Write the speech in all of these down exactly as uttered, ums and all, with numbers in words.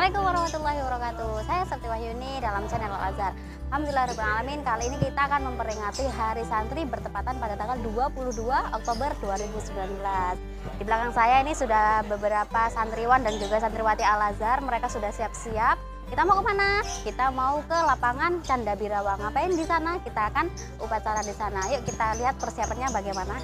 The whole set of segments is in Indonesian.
Assalamualaikum warahmatullahi wabarakatuh. Saya Septi Wahyuni dalam channel Al-Azhar. Alhamdulillahirrahmanirrahim. Kali ini kita akan memperingati Hari Santri bertepatan pada tanggal dua puluh dua Oktober dua ribu sembilan belas. Di belakang saya ini sudah beberapa santriwan dan juga santriwati Al-Azhar. Mereka sudah siap-siap. Kita mau kemana? Kita mau ke lapangan Canda Birawa. Ngapain di sana? Kita akan upacara di sana. Yuk kita lihat persiapannya bagaimana.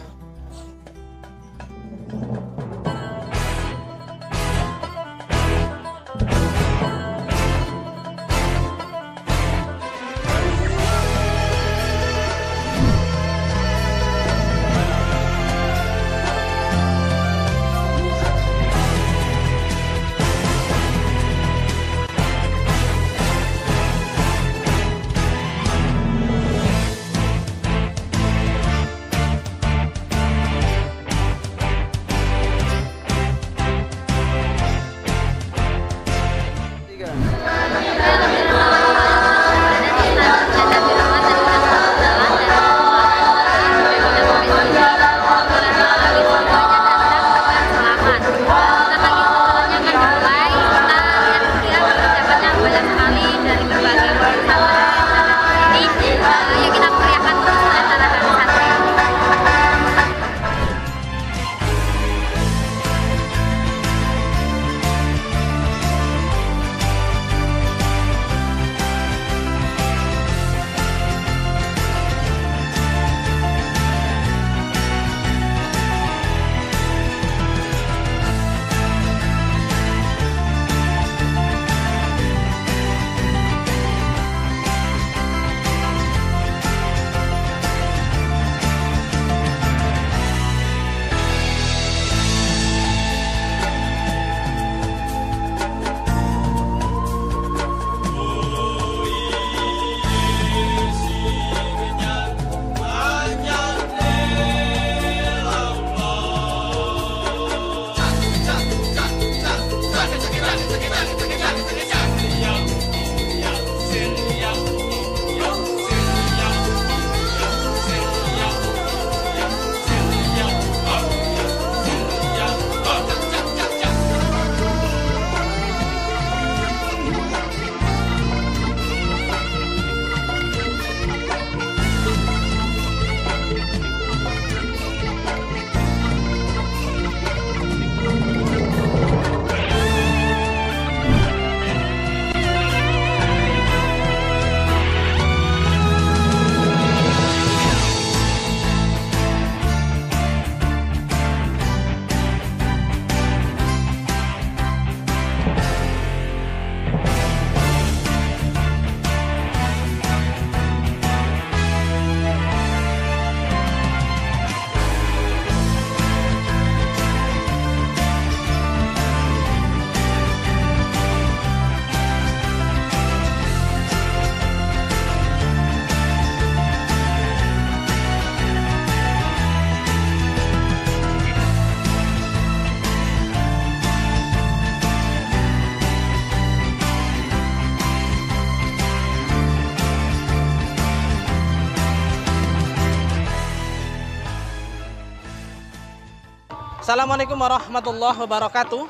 Assalamualaikum warahmatullahi wabarakatuh.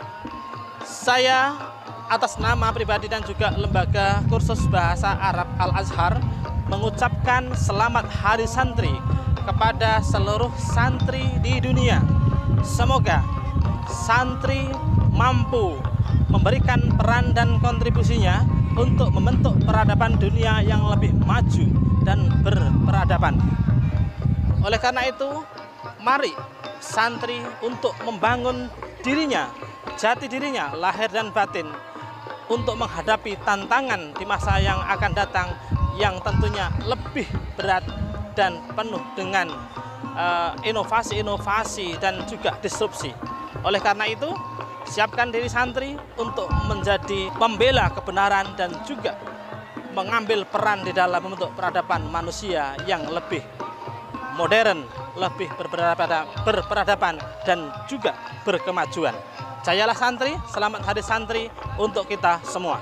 Saya atas nama pribadi dan juga Lembaga Kursus Bahasa Arab Al-Azhar mengucapkan selamat Hari Santri kepada seluruh santri di dunia. Semoga santri mampu memberikan peran dan kontribusinya untuk membentuk peradaban dunia yang lebih maju dan berperadaban. Oleh karena itu, mari santri untuk membangun dirinya, jati dirinya, lahir dan batin, untuk menghadapi tantangan di masa yang akan datang yang tentunya lebih berat dan penuh dengan inovasi-inovasi uh, dan juga disrupsi. Oleh karena itu, siapkan diri santri untuk menjadi pembela kebenaran dan juga mengambil peran di dalam membentuk peradaban manusia yang lebih modern, lebih berperadaban dan juga berkemajuan. Jayalah santri, selamat Hari Santri untuk kita semua.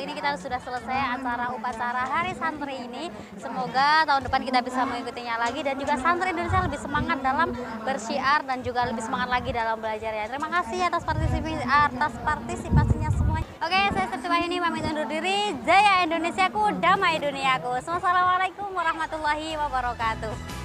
kali ini kita sudah selesai acara upacara Hari Santri ini. Semoga tahun depan kita bisa mengikutinya lagi dan juga santri Indonesia lebih semangat dalam bersyiar dan juga lebih semangat lagi dalam belajar ya. Terima kasih atas partisipasi atas partisipasinya semuanya. Oke, saya Septi Wahyuni pamit undur diri. Jaya Indonesiaku, damai duniaku. Wassalamualaikum warahmatullahi wabarakatuh.